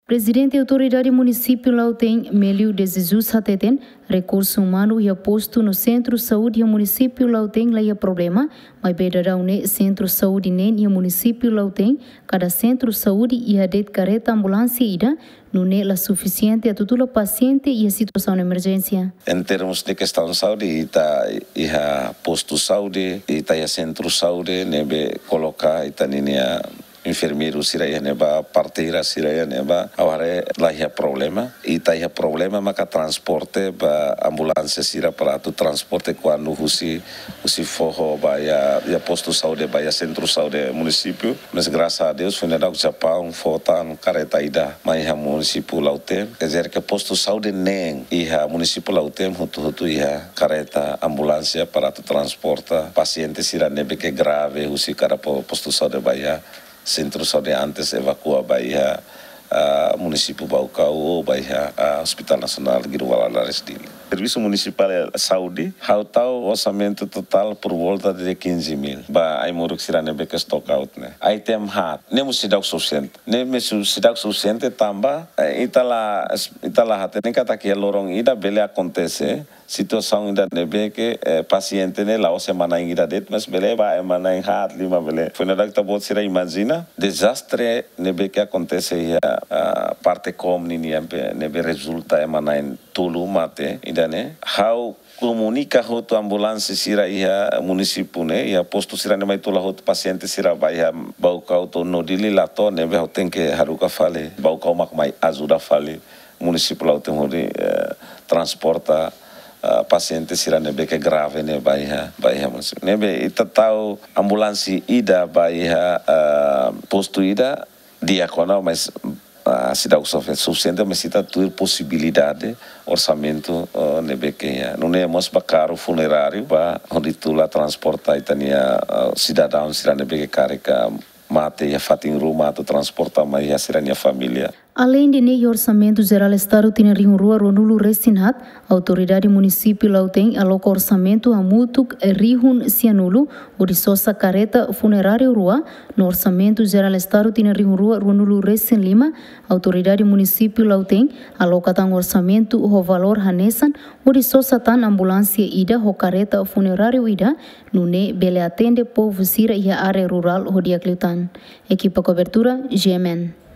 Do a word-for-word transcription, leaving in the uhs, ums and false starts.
Presidente da Autoridade Municipal Lauteng, Melio de Jesus Hateten, recurso humano e posto no Centro de Saúde e município Lauteng lá é problema, mas bedarão ne Centro de Saúde nem e município Lauteng, cada Centro de Saúde e a det careta ambulância ida, não é la suficiente a todo o paciente e a situação de emergência. Em termos de questão de saúde, está e a posto de saúde, está e centro de saúde, nebe colocar ita ninia enfermeiro siraya neba parteira siraya neba agora lá é problema e tá é problema mas que transporte ba ambulância sira para tu transporte quando você você for vai a posto de saúde vai a centro de saúde município mas graças a Deus foi na do Japão falta no careta ida mas a município Lauteng quer dizer que posto de saúde nem e a município Lauteng hutu hutu e a careta ambulância para tu transporta paciente sira nebe que grave você cara posto de saúde vai a Centro de Saúde antes evacua Bahia a município Baucau ou Bahia a Hospital Nacional Giruala Larestil. Serviço Municipal de Saúde, how tal orçamento total por volta de quinze mil. Ba ai muruk sirane beke stock out né. Item hat, nem sidak suficiente. Nem sidak suficiente tamba itala itala hat nem kata que lorong ida bele acontece. Situação ainda nebe que eh, paciente ne lá o semana ainda det mas bele ba emana em hat lima bele. Foi nada que tá bot sira imagina desastre nebe que acontece ya a parte com ni nebe resulta emana em tulu mate ainda né. How comunica hoto ambulância sira ia município né ia posto sira ne mai tula hoto paciente sira vai ia baucau to no dili lato nebe tem que haruka fale baucau mak mai ajuda fale município lá tem hori eh, transporta Uh, paciente sira nebe que grave ne baiha baiha município nebe itatau ambulância ida baiha uh, posto ida diaconal mas uh, sida suficiente mas ita ter possibilidade orçamento uh, nebe que não é mais caro funerário para onde tu lá transporta itania uh, cidadão sira nebe que carrega mate e fatin rumah tu transporta mas a sirania família. Além de nem orçamento geral estado tem rio rua Ronulu Restinat, autoridade município Lauteng aloca orçamento a mutuk rihun cianulo, o de sosa careta funerário rua, no orçamento geral estado tem rio rua Ronulu Restin Lima, autoridade município Lauteng aloca tang orçamento o valor hanesan, o de sosa tan ambulância ida ho careta funerário ida, no ne bele atende povo sira e a área rural o de Acliutan. Equipa cobertura G M N.